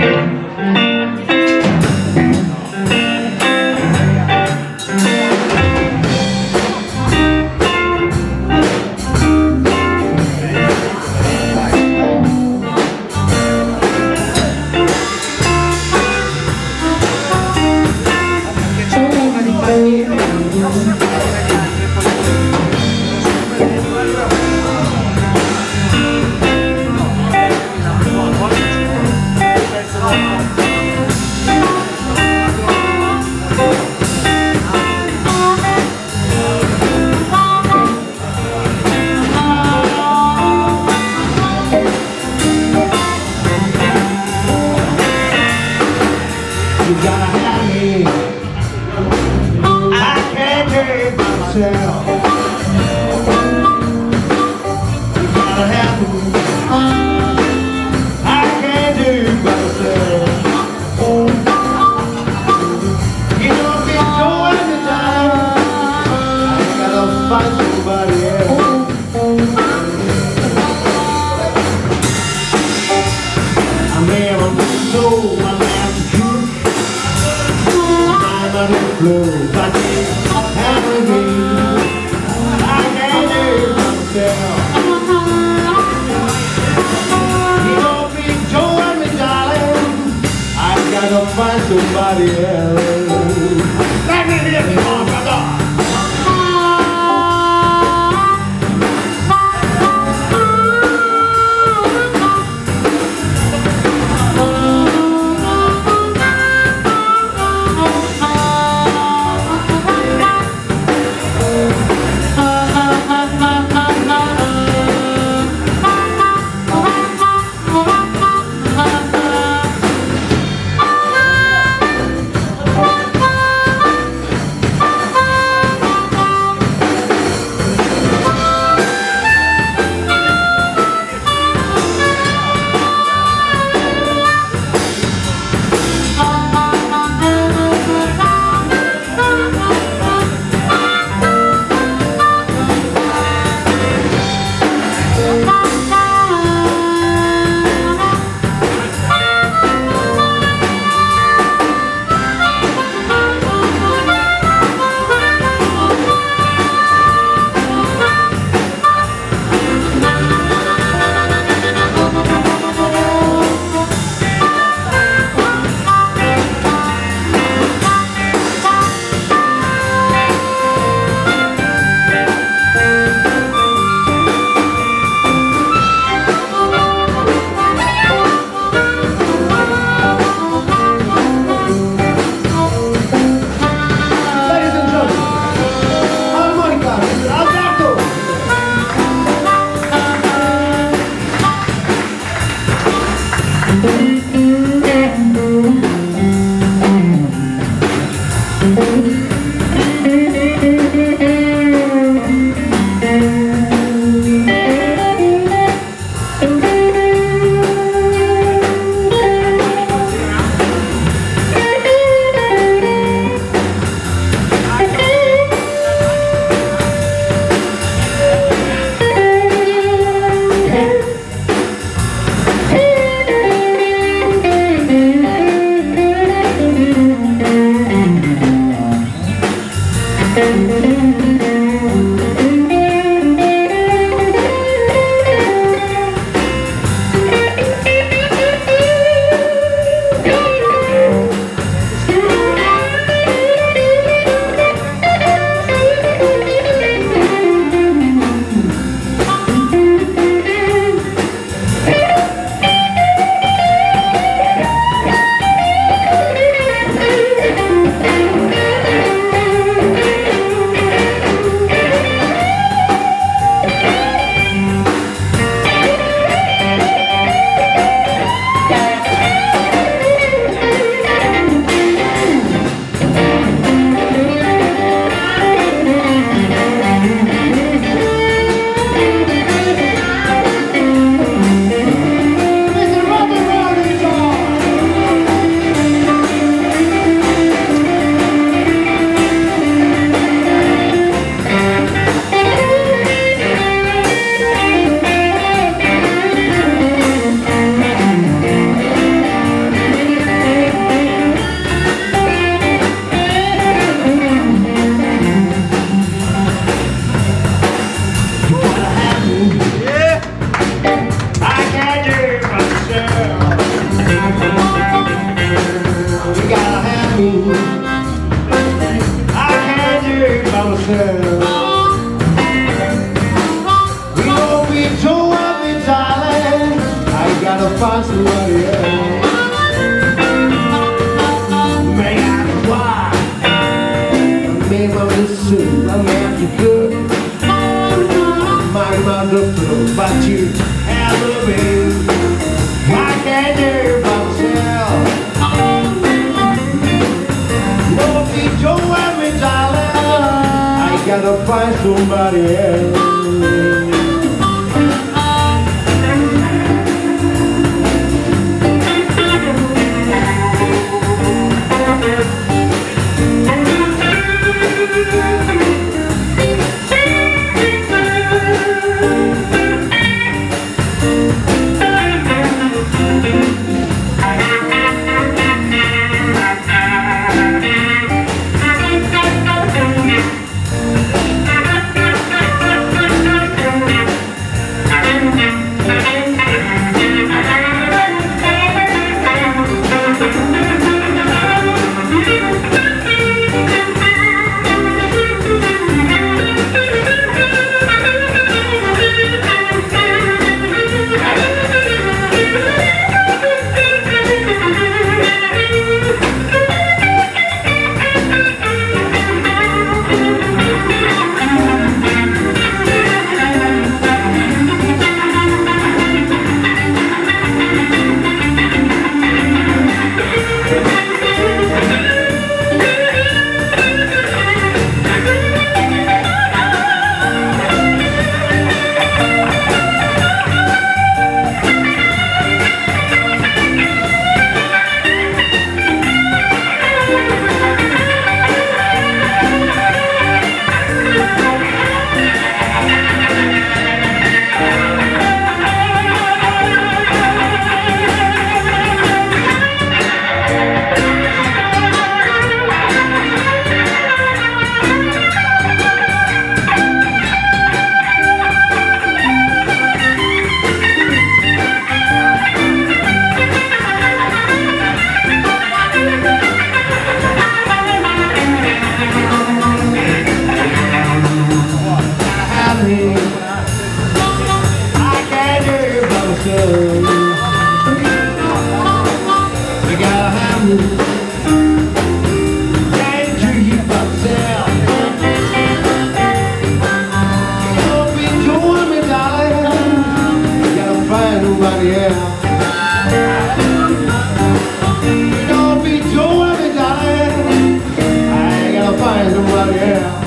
You gotta have me. I can't take myself. You gotta have me. I can't do myself. You don't get joy in the time. I gotta find somebody else. I may have a soul, my man's true. I'm out of blue, but it's having me. I can't do myself. You don't mean join me, darling. I gotta find somebody else. Let me hear you, brother. nobody else. You gotta have me. Can't keep myself. Don't be doing me, darling. You gotta find nobody else. Don't be doing me, darling. I ain't gotta find nobody else.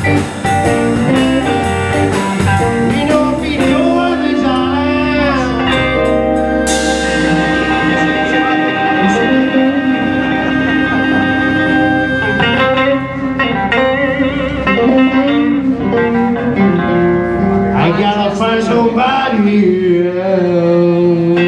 I gotta find somebody else.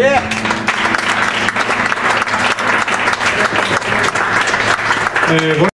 Yeah.